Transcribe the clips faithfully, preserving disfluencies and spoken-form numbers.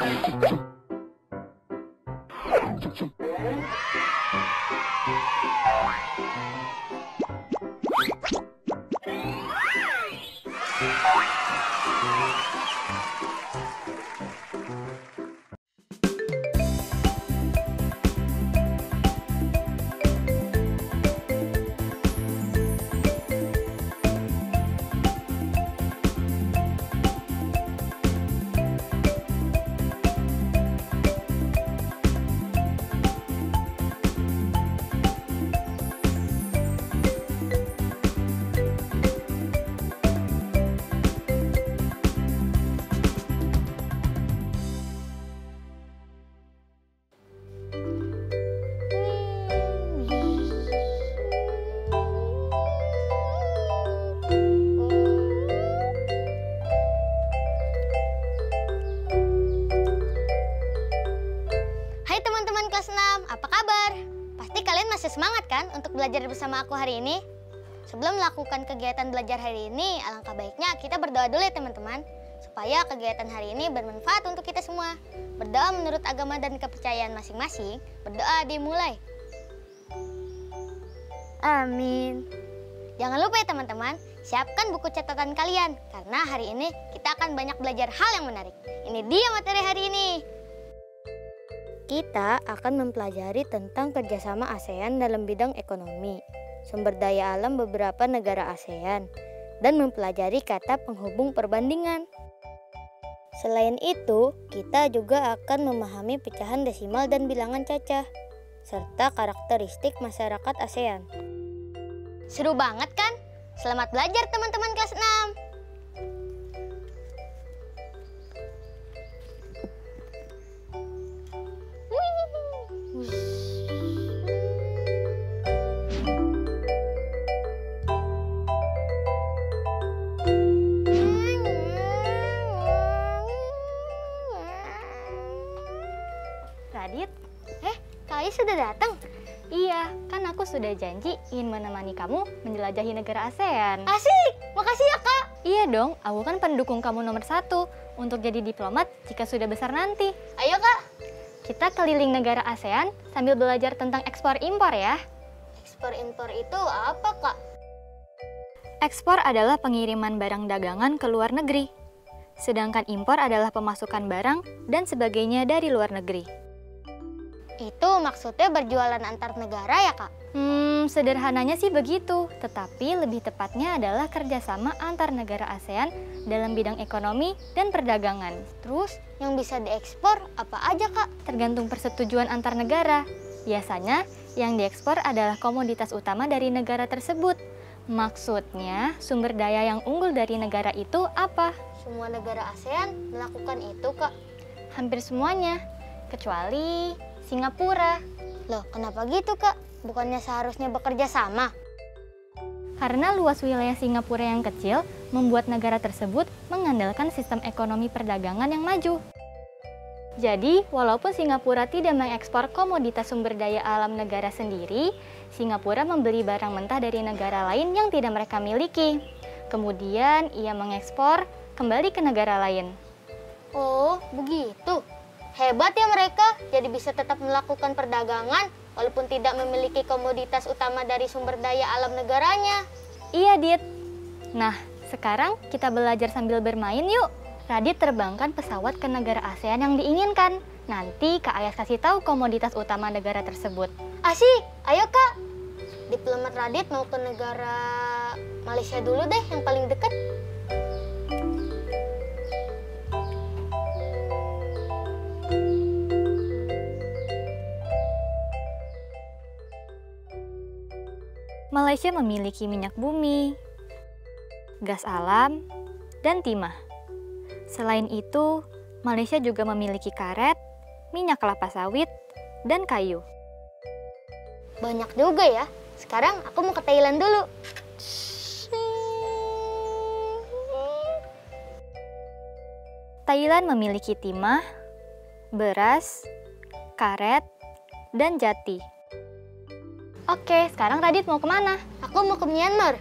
Semangat kan untuk belajar bersama aku hari ini? Sebelum melakukan kegiatan belajar hari ini, alangkah baiknya kita berdoa dulu ya teman-teman, supaya kegiatan hari ini bermanfaat untuk kita semua. Berdoa menurut agama dan kepercayaan masing-masing. Berdoa dimulai. Amin. Jangan lupa ya teman-teman, siapkan buku catatan kalian, karena hari ini kita akan banyak belajar hal yang menarik. Ini dia materi hari ini. Kita akan mempelajari tentang kerjasama ASEAN dalam bidang ekonomi, sumber daya alam beberapa negara ASEAN, dan mempelajari kata penghubung perbandingan. Selain itu, kita juga akan memahami pecahan desimal dan bilangan cacah, serta karakteristik masyarakat ASEAN. Seru banget kan? Selamat belajar teman-teman kelas enam! Radit, Eh, Kak Ais sudah datang? iya, kan aku sudah janji ingin menemani kamu menjelajahi negara ASEAN. Asik! Makasih ya, Kak! Iya dong, aku kan pendukung kamu nomor satu untuk jadi diplomat jika sudah besar nanti. Ayo, Kak! Kita keliling negara ASEAN sambil belajar tentang ekspor-impor ya. Ekspor-impor itu apa, Kak? Ekspor adalah pengiriman barang dagangan ke luar negeri. Sedangkan impor adalah pemasukan barang dan sebagainya dari luar negeri. Itu maksudnya berjualan antar negara ya, Kak? Hmm, sederhananya sih begitu. Tetapi lebih tepatnya adalah kerjasama antar negara ASEAN dalam bidang ekonomi dan perdagangan. Terus, yang bisa diekspor apa aja, Kak? Tergantung persetujuan antar negara. Biasanya, yang diekspor adalah komoditas utama dari negara tersebut. Maksudnya, sumber daya yang unggul dari negara itu apa? Semua negara ASEAN melakukan itu, Kak. Hampir semuanya, kecuali Singapura. Loh, kenapa gitu, Kak? Bukannya seharusnya bekerja sama? Karena luas wilayah Singapura yang kecil, membuat negara tersebut mengandalkan sistem ekonomi perdagangan yang maju. Jadi, walaupun Singapura tidak mengekspor komoditas sumber daya alam negara sendiri, Singapura membeli barang mentah dari negara lain yang tidak mereka miliki. Kemudian, ia mengekspor kembali ke negara lain. Oh, begitu. Hebat ya mereka, jadi bisa tetap melakukan perdagangan walaupun tidak memiliki komoditas utama dari sumber daya alam negaranya. Iya, Dit. Nah, sekarang kita belajar sambil bermain yuk. Radit terbangkan pesawat ke negara ASEAN yang diinginkan. Nanti Kak Ayas kasih tahu komoditas utama negara tersebut. Asik, ayo Kak. Diplomat Radit mau ke negara Malaysia dulu deh, yang paling dekat. Malaysia memiliki minyak bumi, gas alam, dan timah. Selain itu, Malaysia juga memiliki karet, minyak kelapa sawit, dan kayu. Banyak juga ya. Sekarang aku mau ke Thailand dulu. Thailand memiliki timah, beras, karet, dan jati. Oke, sekarang Radit mau kemana? Aku mau ke Myanmar.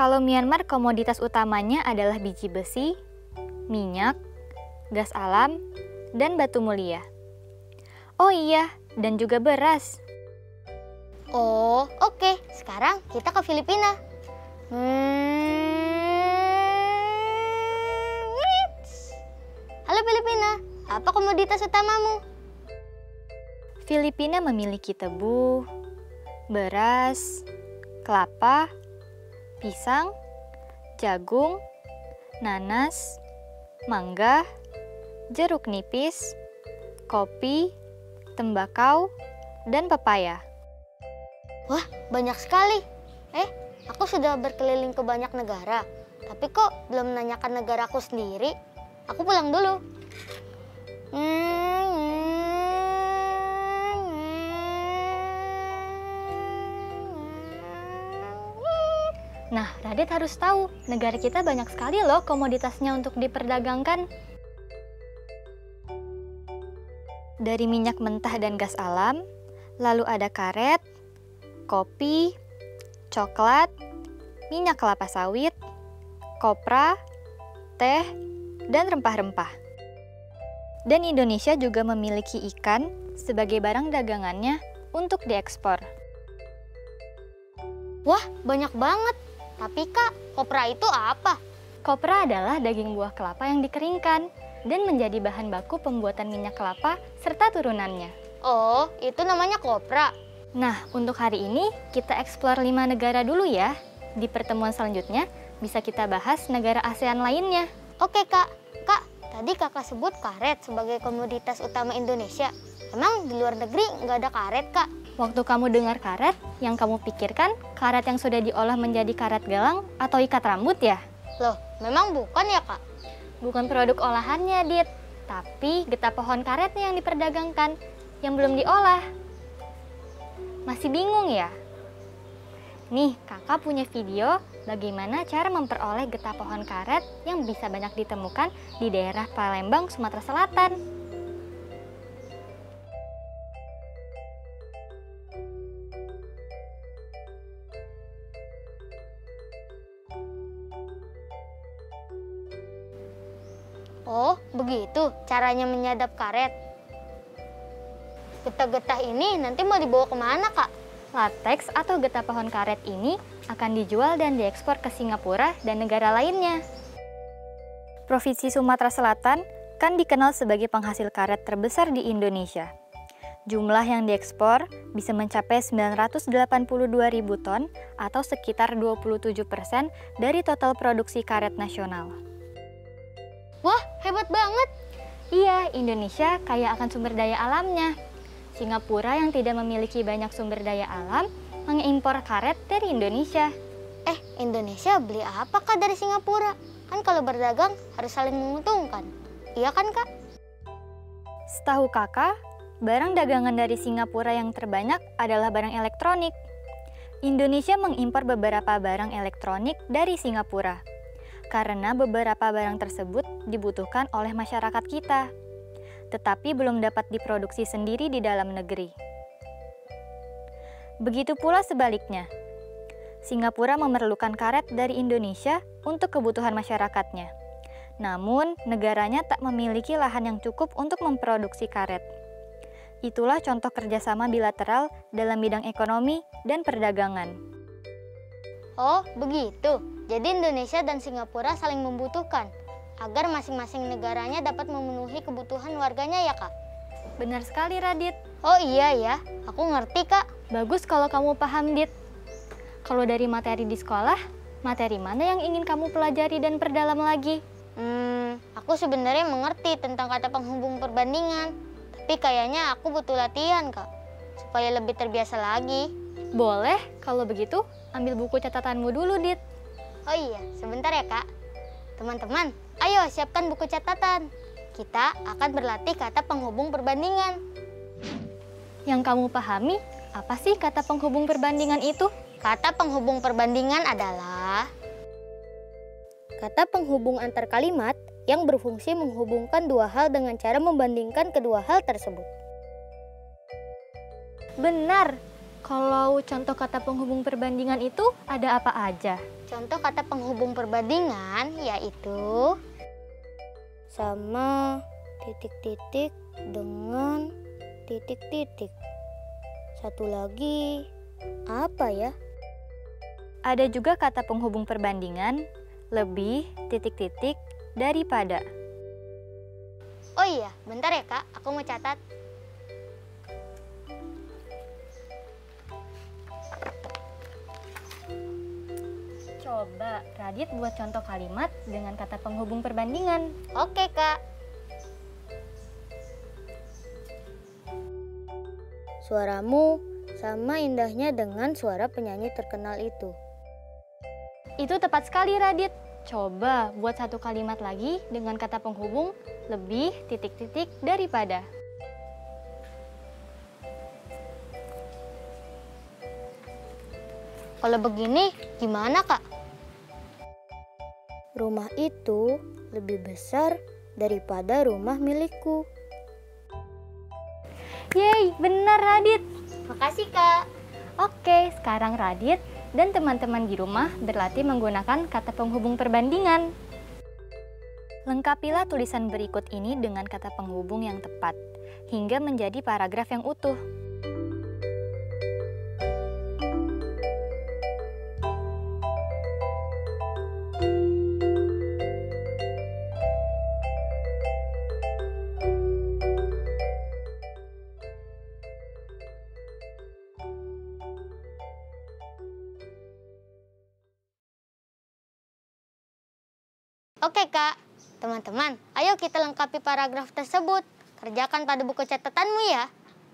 Kalau Myanmar komoditas utamanya adalah biji besi, minyak, gas alam, dan batu mulia. Oh iya, dan juga beras. Oh, oke. Sekarang kita ke Filipina. Hmm. Halo Filipina, apa komoditas utamamu? Filipina memiliki tebu, beras, kelapa, pisang, jagung, nanas, mangga, jeruk nipis, kopi, tembakau, dan pepaya. Wah, banyak sekali. Eh, aku sudah berkeliling ke banyak negara, tapi kok belum menanyakan negaraku sendiri? Aku pulang dulu. Nah, Radit harus tahu, negara kita banyak sekali loh komoditasnya untuk diperdagangkan. Dari minyak mentah dan gas alam, lalu ada karet, kopi, coklat, minyak kelapa sawit, kopra, teh, dan rempah-rempah. Dan Indonesia juga memiliki ikan sebagai barang dagangannya untuk diekspor. Wah, banyak banget. Tapi Kak, kopra itu apa? Kopra adalah daging buah kelapa yang dikeringkan dan menjadi bahan baku pembuatan minyak kelapa serta turunannya. Oh, itu namanya kopra. Nah, untuk hari ini kita eksplor lima negara dulu ya. Di pertemuan selanjutnya bisa kita bahas negara ASEAN lainnya. Oke Kak. Kak, tadi Kakak sebut karet sebagai komoditas utama Indonesia. Emang di luar negeri nggak ada karet, Kak? Waktu kamu dengar karet, yang kamu pikirkan karet yang sudah diolah menjadi karet gelang atau ikat rambut ya? Loh, memang bukan ya Kak? Bukan produk olahannya, Dit. Tapi getah pohon karetnya yang diperdagangkan, yang belum diolah. Masih bingung ya? Nih, kakak punya video bagaimana cara memperoleh getah pohon karet yang bisa banyak ditemukan di daerah Palembang, Sumatera Selatan. Oh, begitu caranya menyadap karet. Getah-getah ini nanti mau dibawa kemana, Kak? Lateks atau getah pohon karet ini akan dijual dan diekspor ke Singapura dan negara lainnya. Provinsi Sumatera Selatan kan dikenal sebagai penghasil karet terbesar di Indonesia. Jumlah yang diekspor bisa mencapai sembilan ratus delapan puluh dua ribu ton atau sekitar dua puluh tujuh persen dari total produksi karet nasional. Wah, hebat banget! Iya, Indonesia kaya akan sumber daya alamnya. Singapura yang tidak memiliki banyak sumber daya alam mengimpor karet dari Indonesia. Eh, Indonesia beli apa Kak dari Singapura? Kan kalau berdagang harus saling menguntungkan. Iya kan Kak? Setahu kakak, barang dagangan dari Singapura yang terbanyak adalah barang elektronik. Indonesia mengimpor beberapa barang elektronik dari Singapura karena beberapa barang tersebut dibutuhkan oleh masyarakat kita, tetapi belum dapat diproduksi sendiri di dalam negeri. Begitu pula sebaliknya, Singapura memerlukan karet dari Indonesia untuk kebutuhan masyarakatnya. Namun, negaranya tak memiliki lahan yang cukup untuk memproduksi karet. Itulah contoh kerjasama bilateral dalam bidang ekonomi dan perdagangan. Oh, begitu. Jadi Indonesia dan Singapura saling membutuhkan agar masing-masing negaranya dapat memenuhi kebutuhan warganya ya, Kak? Benar sekali, Radit. Oh iya ya, aku ngerti, Kak. Bagus kalau kamu paham, Dit. Kalau dari materi di sekolah, materi mana yang ingin kamu pelajari dan perdalam lagi? Hmm, aku sebenarnya mengerti tentang kata penghubung perbandingan. Tapi kayaknya aku butuh latihan, Kak, supaya lebih terbiasa lagi. Boleh, kalau begitu ambil buku catatanmu dulu, Dit. Oh iya, sebentar ya Kak. Teman-teman, ayo siapkan buku catatan. Kita akan berlatih kata penghubung perbandingan. Yang kamu pahami, apa sih kata penghubung perbandingan itu? Kata penghubung perbandingan adalah kata penghubung antar kalimat yang berfungsi menghubungkan dua hal dengan cara membandingkan kedua hal tersebut. Benar, Kalau contoh kata penghubung perbandingan itu ada apa aja? Contoh kata penghubung perbandingan yaitu sama titik-titik dengan titik-titik. Satu lagi, apa ya? Ada juga kata penghubung perbandingan, lebih, titik-titik, daripada. Oh iya, bentar ya Kak, aku mau catat. Coba Radit buat contoh kalimat dengan kata penghubung perbandingan. Oke Kak. Suaramu sama indahnya dengan suara penyanyi terkenal itu. Itu tepat sekali Radit. Coba buat satu kalimat lagi dengan kata penghubung lebih titik-titik daripada. Kalau begini gimana Kak? Rumah itu lebih besar daripada rumah milikku. Yeay, benar Radit. Makasih Kak. Oke, sekarang Radit dan teman-teman di rumah berlatih menggunakan kata penghubung perbandingan. Lengkapilah tulisan berikut ini dengan kata penghubung yang tepat, hingga menjadi paragraf yang utuh. Oke Kak, teman-teman, ayo kita lengkapi paragraf tersebut. Kerjakan pada buku catatanmu ya.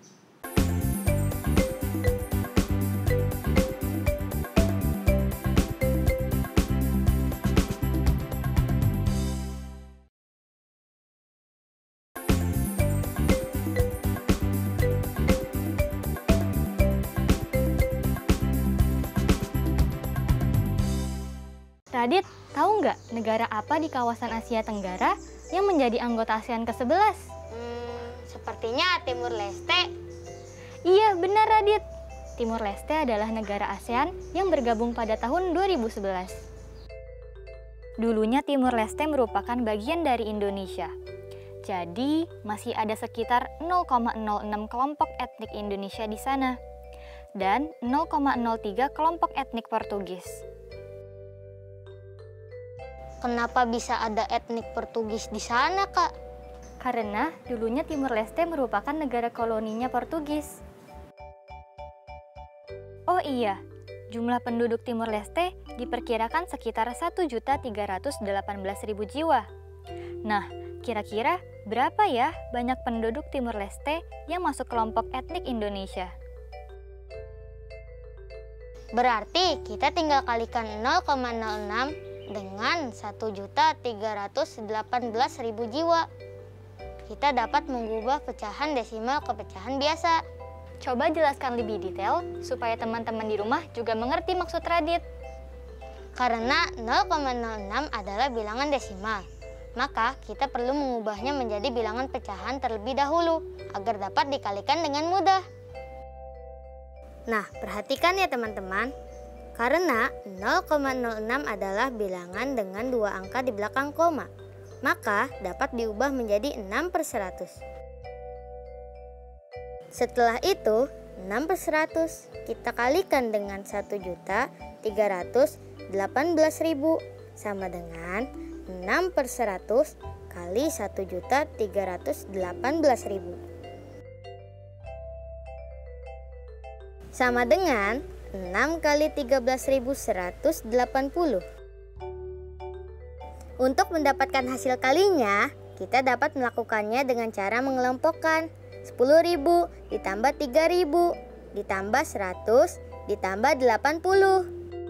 Radit, tahu nggak negara apa di kawasan Asia Tenggara yang menjadi anggota ASEAN ke sebelas? Hmm, sepertinya Timur Leste. Iya, benar Radit. Timur Leste adalah negara ASEAN yang bergabung pada tahun dua ribu sebelas. Dulunya Timur Leste merupakan bagian dari Indonesia. Jadi, masih ada sekitar nol koma nol enam kelompok etnik Indonesia di sana dan nol koma nol tiga kelompok etnik Portugis. Kenapa bisa ada etnik Portugis di sana, Kak? Karena dulunya Timur Leste merupakan negara koloninya Portugis. Oh iya, jumlah penduduk Timur Leste diperkirakan sekitar satu juta tiga ratus delapan belas ribu jiwa. Nah, kira-kira berapa ya banyak penduduk Timur Leste yang masuk kelompok etnik Indonesia? Berarti kita tinggal kalikan nol koma nol enam dengan satu juta tiga ratus delapan belas ribu jiwa. Kita dapat mengubah pecahan desimal ke pecahan biasa. Coba jelaskan lebih detail supaya teman-teman di rumah juga mengerti maksud Radit. Karena nol koma nol enam adalah bilangan desimal, maka kita perlu mengubahnya menjadi bilangan pecahan terlebih dahulu agar dapat dikalikan dengan mudah. Nah, perhatikan ya teman-teman. Karena nol koma nol enam adalah bilangan dengan dua angka di belakang koma, maka dapat diubah menjadi enam per seratus. Setelah itu, enam per seratus kita kalikan dengan satu juta tiga ratus delapan belas ribu sama dengan enam per seratus kali satu juta tiga ratus delapan belas ribu. Sama dengan enam kali tiga belas ribu seratus delapan puluh. Untuk mendapatkan hasil kalinya, kita dapat melakukannya dengan cara mengelompokkan sepuluh ribu ditambah tiga ribu ditambah seratus ditambah delapan puluh.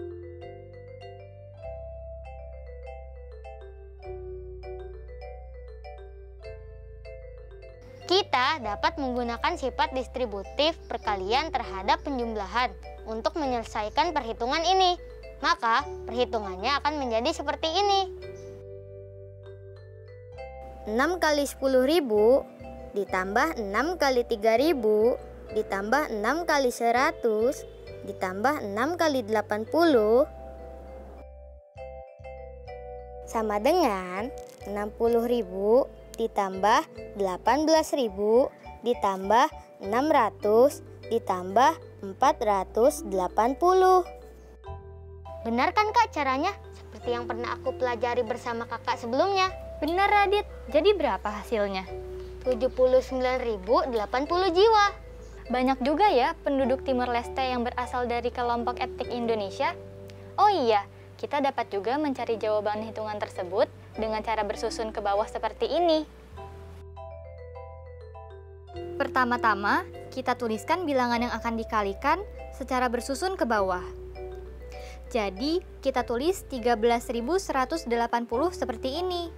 Kita dapat menggunakan sifat distributif perkalian terhadap penjumlahan untuk menyelesaikan perhitungan ini. Maka perhitungannya akan menjadi seperti ini. enam kali sepuluh ribu ditambah enam kali tiga ribu ditambah enam kali seratus ditambah enam kali delapan puluh sama dengan enam puluh ribu ditambah delapan belas ribu ditambah enam ratus ditambah empat ratus delapan puluh. Benar kan Kak caranya? Seperti yang pernah aku pelajari bersama kakak sebelumnya. Benar Radit, jadi berapa hasilnya? tujuh puluh sembilan ribu delapan puluh jiwa. Banyak juga ya penduduk Timor Leste yang berasal dari kelompok etnik Indonesia. Oh iya, kita dapat juga mencari jawaban hitungan tersebut dengan cara bersusun ke bawah seperti ini. Pertama-tama, kita tuliskan bilangan yang akan dikalikan secara bersusun ke bawah. Jadi, kita tulis tiga belas ribu seratus delapan puluh seperti ini.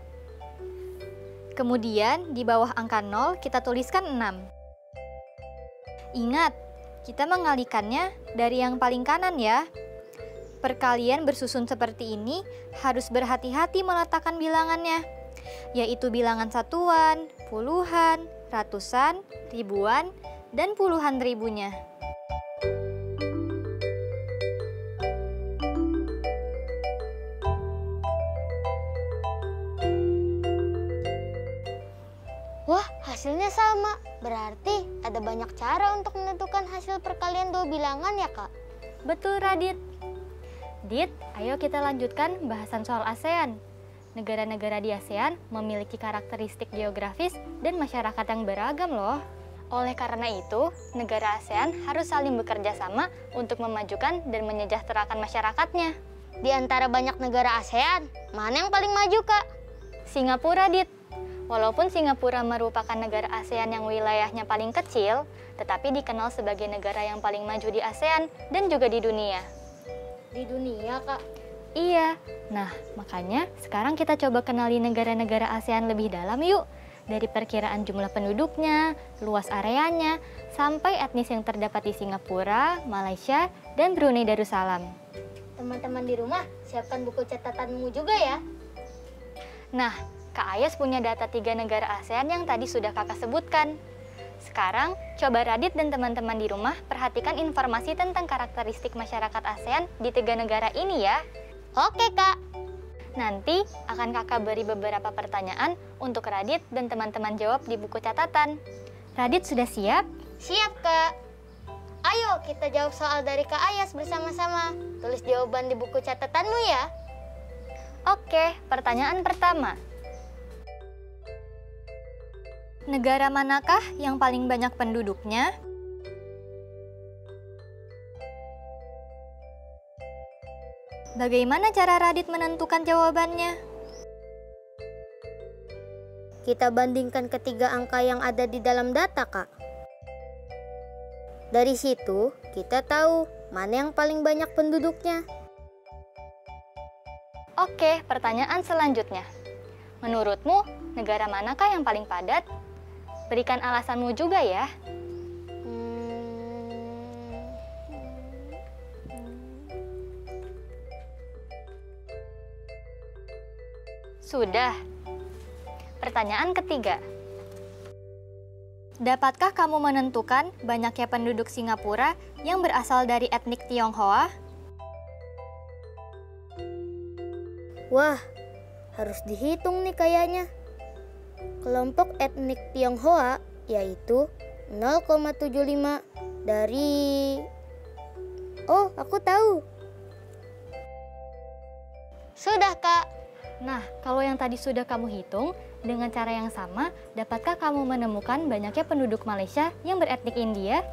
Kemudian, di bawah angka nol kita tuliskan enam. Ingat, kita mengalikannya dari yang paling kanan ya. Perkalian bersusun seperti ini harus berhati-hati meletakkan bilangannya, yaitu bilangan satuan, puluhan, ratusan, ribuan, dan puluhan ribunya. Wah, hasilnya sama. Berarti ada banyak cara untuk menentukan hasil perkalian dua bilangan ya, Kak? Betul, Radit. Dit, ayo kita lanjutkan bahasan soal ASEAN. Negara-negara di ASEAN memiliki karakteristik geografis dan masyarakat yang beragam loh. Oleh karena itu, negara ASEAN harus saling bekerja sama untuk memajukan dan menyejahterakan masyarakatnya. Di antara banyak negara ASEAN, mana yang paling maju, Kak? Singapura, Dit. Walaupun Singapura merupakan negara ASEAN yang wilayahnya paling kecil, tetapi dikenal sebagai negara yang paling maju di ASEAN dan juga di dunia. Di dunia, Kak? Iya. Nah, makanya sekarang kita coba kenali negara-negara ASEAN lebih dalam yuk. Dari perkiraan jumlah penduduknya, luas areanya, sampai etnis yang terdapat di Singapura, Malaysia, dan Brunei Darussalam. Teman-teman di rumah, siapkan buku catatanmu juga ya. Nah, Kak Ayas punya data tiga negara ASEAN yang tadi sudah kakak sebutkan. Sekarang, coba Radit dan teman-teman di rumah perhatikan informasi tentang karakteristik masyarakat ASEAN di tiga negara ini ya. Oke, Kak. Nanti akan kakak beri beberapa pertanyaan untuk Radit dan teman-teman jawab di buku catatan. Radit sudah siap? Siap, Kak. Ayo kita jawab soal dari Kak Ayas bersama-sama. Tulis jawaban di buku catatanmu ya. Oke, pertanyaan pertama. Negara manakah yang paling banyak penduduknya? Bagaimana cara Radit menentukan jawabannya? Kita bandingkan ketiga angka yang ada di dalam data, Kak. Dari situ, kita tahu mana yang paling banyak penduduknya. Oke, pertanyaan selanjutnya. Menurutmu, negara manakah yang paling padat? Berikan alasanmu juga ya. Sudah. Pertanyaan ketiga. Dapatkah kamu menentukan banyaknya penduduk Singapura yang berasal dari etnik Tionghoa? Wah, harus dihitung nih kayaknya. Kelompok etnik Tionghoa yaitu nol koma tujuh lima dari... Oh, aku tahu. Sudah, Kak. Nah, kalau yang tadi sudah kamu hitung, dengan cara yang sama, dapatkah kamu menemukan banyaknya penduduk Malaysia yang beretnik India?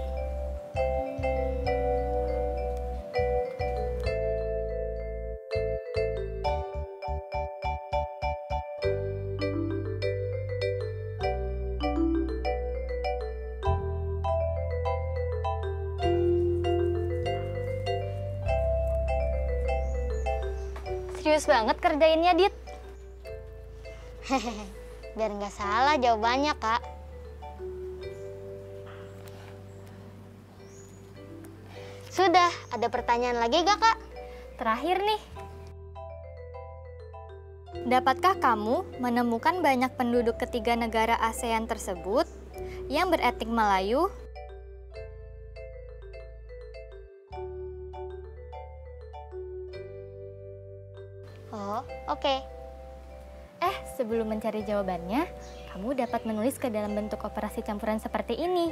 Serius banget kerjainnya, Dit. Hehehe, biar nggak salah jawabannya, Kak. Sudah, ada pertanyaan lagi gak, Kak? Terakhir nih. Dapatkah kamu menemukan banyak penduduk ketiga negara ASEAN tersebut yang beretnik Melayu, Oh, oke. Eh, sebelum mencari jawabannya, kamu dapat menulis ke dalam bentuk operasi campuran seperti ini.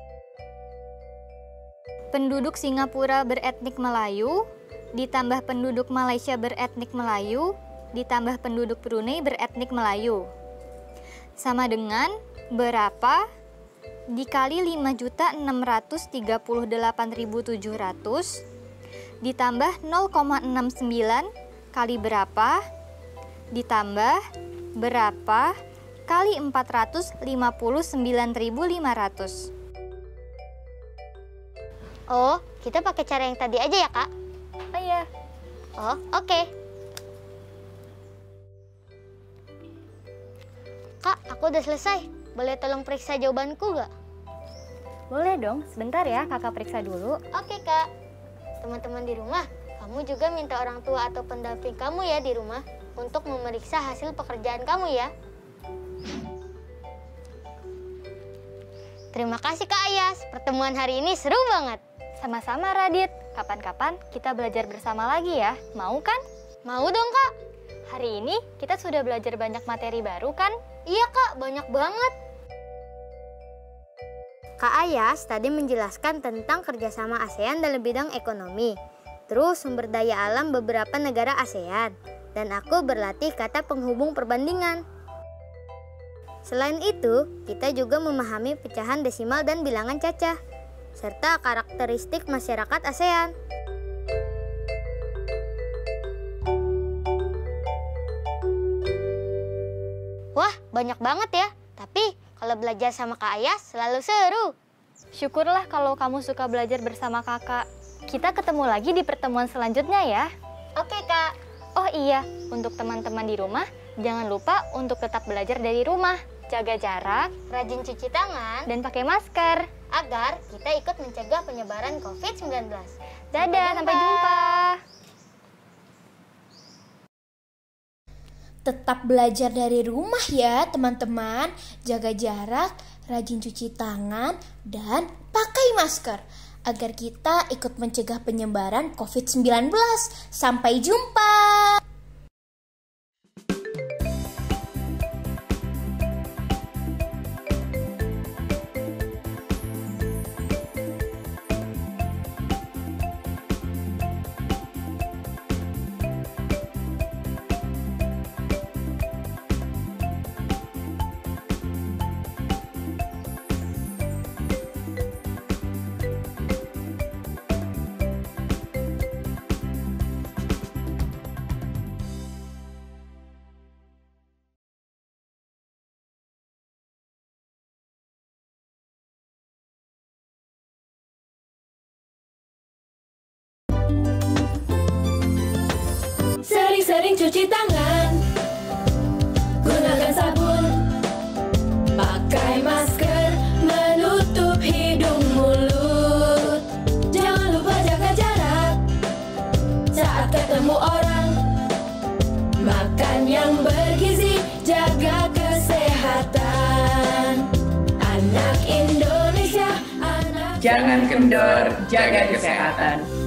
Penduduk Singapura beretnik Melayu, ditambah penduduk Malaysia beretnik Melayu, ditambah penduduk Brunei beretnik Melayu. Sama dengan berapa dikali lima juta enam ratus tiga puluh delapan ribu tujuh ratus ditambah nol koma enam sembilan kali berapa ditambah berapa kali empat ratus lima puluh sembilan ribu lima ratus. Oh, kita pakai cara yang tadi aja ya, Kak? Oh iya. Oh, oke. Kak, aku udah selesai. Boleh tolong periksa jawabanku gak? Boleh dong, sebentar ya kakak periksa dulu. Oke, Kak. Teman-teman di rumah, kamu juga minta orang tua atau pendamping kamu ya di rumah untuk memeriksa hasil pekerjaan kamu ya. Terima kasih Kak Ayas, pertemuan hari ini seru banget. Sama-sama Radit, kapan-kapan kita belajar bersama lagi ya, mau kan? Mau dong Kak. Hari ini kita sudah belajar banyak materi baru kan? Iya Kak, banyak banget. Kak Ayas tadi menjelaskan tentang kerjasama ASEAN dalam bidang ekonomi, terus sumber daya alam beberapa negara ASEAN, dan aku berlatih kata penghubung perbandingan. Selain itu, kita juga memahami pecahan desimal dan bilangan cacah, serta karakteristik masyarakat ASEAN. Wah, banyak banget ya. Tapi kalau belajar sama Kak Ayas selalu seru. Syukurlah kalau kamu suka belajar bersama kakak. Kita ketemu lagi di pertemuan selanjutnya ya. Oke Kak. Oh iya, untuk teman-teman di rumah, jangan lupa untuk tetap belajar dari rumah. Jaga jarak, Rajin cuci tangan, dan pakai masker. agar kita ikut mencegah penyebaran covid sembilan belas. Dadah, sampai jumpa. Tetap belajar dari rumah ya teman-teman. Jaga jarak, rajin cuci tangan, dan pakai masker agar kita ikut mencegah penyebaran covid sembilan belas. Sampai jumpa. Sering-sering cuci tangan, gunakan sabun, pakai masker, menutup hidung mulut. Jangan lupa jaga jarak saat ketemu orang. Makan yang bergizi, jaga kesehatan. Anak Indonesia, anak Jangan kendor, jaga kesehatan.